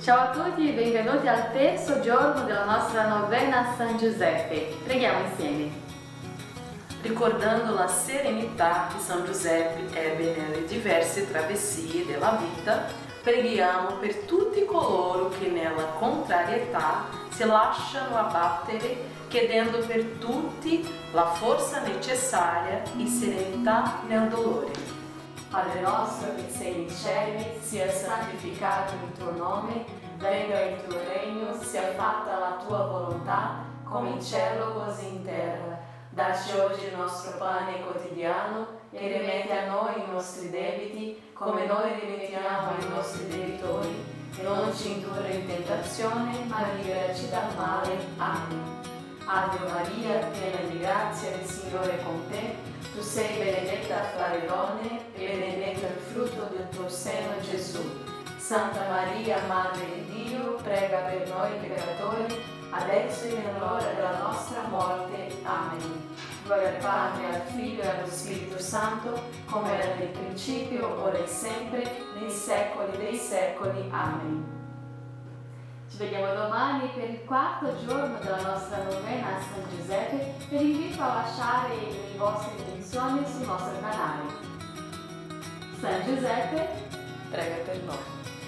Ciao a tutti e benvenuti al terzo giorno della nostra novena a San Giuseppe. Preghiamo insieme. Ricordando la serenità che San Giuseppe ebbe nelle diverse travessie della vita, preghiamo per tutti coloro che nella contrarietà si lasciano abbattere, chiedendo per tutti la forza necessaria e serenità nel dolore. Padre nostro che sei nei cieli, sia santificato il tuo nome, venga il tuo regno, sia fatta la tua volontà, come in cielo così in terra. Dacci oggi il nostro pane quotidiano e rimetti a noi i nostri debiti, come noi rimettiamo ai nostri debitori, e non ci indurre in tentazione, ma liberaci dal male. Amen. Ave Maria, piena di grazia, il Signore è con te. Tu sei benedetta fra le donne e benedetto il frutto del tuo seno, Gesù. Santa Maria, Madre di Dio, prega per noi peccatori, adesso e nell'ora della nostra morte. Amen. Gloria al Padre, al Figlio e allo Spirito Santo, come era nel principio, ora e sempre, nei secoli dei secoli. Amen. Ci vediamo domani per il quarto giorno della nostra novena a San Giuseppe e vi invito a lasciare le vostre intenzioni sul nostro canale. San Giuseppe, Prega per noi.